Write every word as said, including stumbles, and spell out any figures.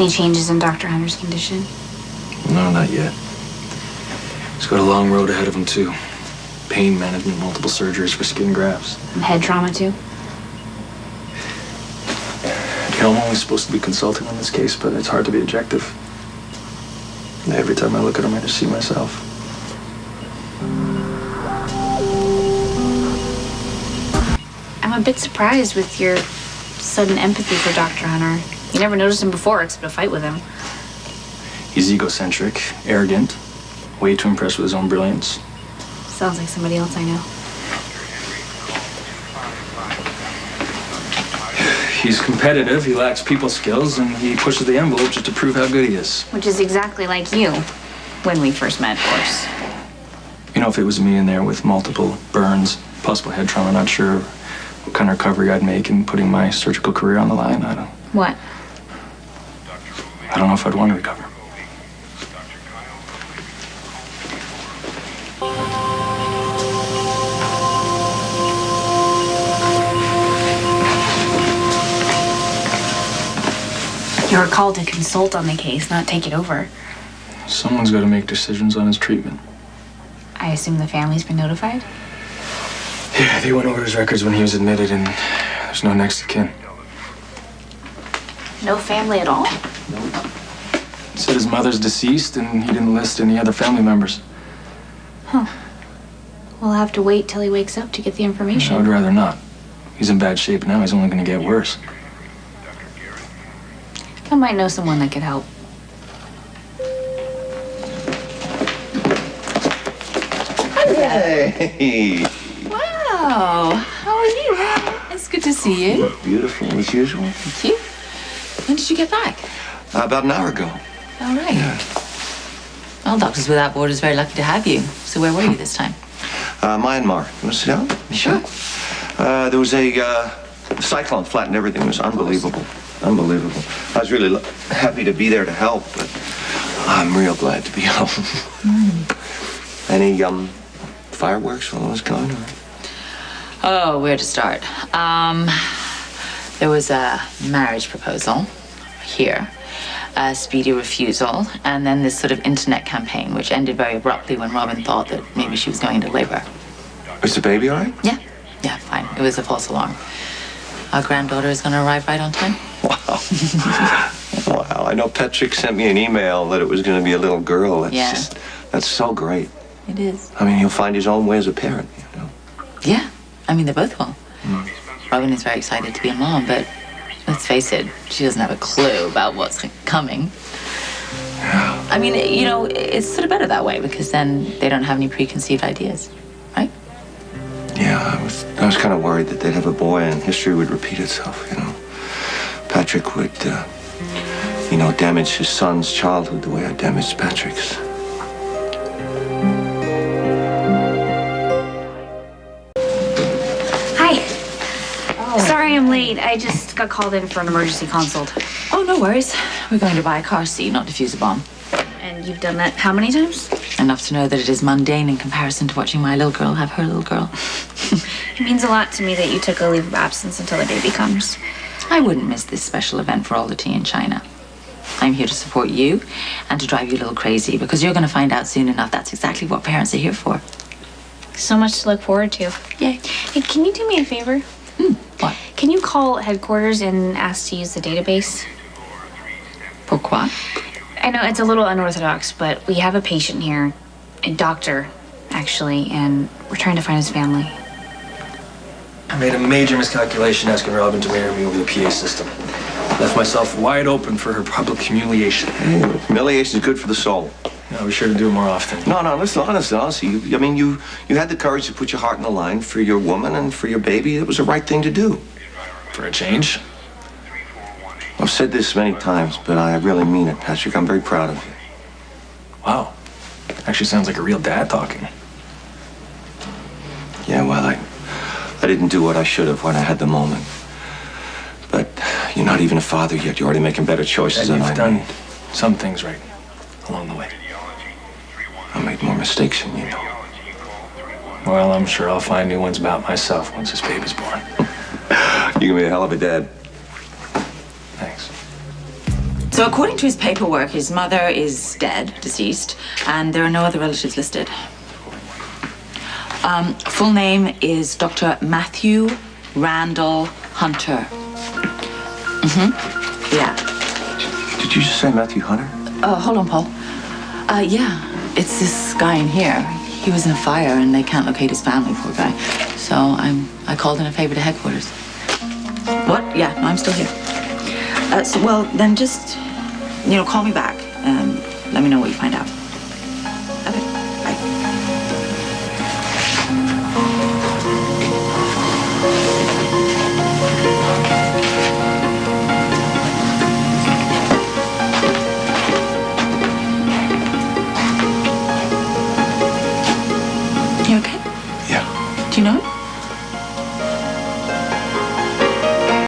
Any changes in Doctor Hunter's condition? No, not yet. He's got a long road ahead of him, too. Pain management, multiple surgeries for skin grafts. And head trauma, too? You know, I'm only supposed to be consulting on this case, but it's hard to be objective. Every time I look at him, I just see myself. I'm a bit surprised with your sudden empathy for Doctor Hunter. You never noticed him before, except a fight with him. He's egocentric, arrogant, way too impressed with his own brilliance. Sounds like somebody else I know. He's competitive, he lacks people skills, and he pushes the envelope just to prove how good he is. Which is exactly like you, when we first met, of course. You know, if it was me in there with multiple burns, possible head trauma, not sure what kind of recovery I'd make in putting my surgical career on the line, I don't... What? I don't know if I'd want to recover. You were called to consult on the case, not take it over. Someone's got to make decisions on his treatment. I assume the family's been notified? Yeah, they went over his records when he was admitted, and there's no next of kin. No family at all? Nope. He said his mother's deceased, and he didn't list any other family members. Huh. We'll have to wait till he wakes up to get the information. I would rather not. He's in bad shape now. He's only going to get worse. I might know someone that could help. Hey! Wow, how are you? It's good to see you. Beautiful as usual. Thank you. When did you get back? Uh, about an hour ago. All right. Yeah. Well, Doctors Without Borders is very lucky to have you. So where were you this time? Uh, Myanmar. You want to sit down? Sure. Uh, there was a uh, cyclone flattened everything. It was unbelievable. Unbelievable. I was really lo- happy to be there to help, but I'm real glad to be home. Mm. Any um, fireworks while I was gone? Or? Oh, where to start? Um, there was a marriage proposal here, a speedy refusal, and then this sort of internet campaign, which ended very abruptly when Robin thought that maybe she was going into labor. Is the baby all right? Yeah. Yeah, fine. It was a false alarm. Our granddaughter is going to arrive right on time. Wow. Wow. I know Patrick sent me an email that it was going to be a little girl. That's Yeah. just, that's so great. It is. I mean, he'll find his own way as a parent, you know. Yeah. I mean, they both will. Mm. Robin is very excited to be a mom, but let's face it, she doesn't have a clue about what's coming. Yeah. I mean, you know, it's sort of better that way because then they don't have any preconceived ideas, right? Yeah, I was, I was kind of worried that they'd have a boy and history would repeat itself, you know. Patrick would, uh, you know, damage his son's childhood the way I damaged Patrick's. Hi. Oh. Sorry I'm late. I just got called in for an emergency consult. Oh, no worries. We're going to buy a car seat, not defuse a bomb. And you've done that how many times? Enough to know that it is mundane in comparison to watching my little girl have her little girl. It means a lot to me that you took a leave of absence until the baby comes. I wouldn't miss this special event for all the tea in China. I'm here to support you and to drive you a little crazy because you're going to find out soon enough that's exactly what parents are here for. So much to look forward to. Yay. Hey, can you do me a favor? Hmm, what? Can you call headquarters and ask to use the database? Pourquoi? I know it's a little unorthodox, but we have a patient here, a doctor, actually, and we're trying to find his family. I made a major miscalculation asking Robin to marry me over the P A system. Left myself wide open for her public humiliation. Hey, humiliation is good for the soul. I'll be sure to do it more often. No, no, listen, honestly, honestly, you, I mean, you, you had the courage to put your heart on the line for your woman and for your baby. It was the right thing to do. For a change? I've said this many times, but I really mean it, Patrick. I'm very proud of you. Wow. Actually sounds like a real dad talking. Yeah, well, I, I didn't do what I should have when I had the moment. But you're not even a father yet. You're already making better choices And than you've I done made. some things right along the way. I made more mistakes than you know. Well, I'm sure I'll find new ones about myself once this baby's born. You're gonna be a hell of a dad. Thanks. So So according to his paperwork, his mother is dead, deceased, and there are no other relatives listed. Um, full name is Doctor Matthew Randall Hunter. Mm-hmm. Yeah. Did you just say Matthew Hunter? Oh, hold on, Paul. Uh, yeah, it's this guy in here. He was in a fire, and they can't locate his family, poor guy. So I'm, I called in a favor to headquarters. What? Yeah, no, I'm still here. Uh, so, well, then just, you know, call me back and let me know what you find out. Okay, bye. You okay? Yeah. Do you know it?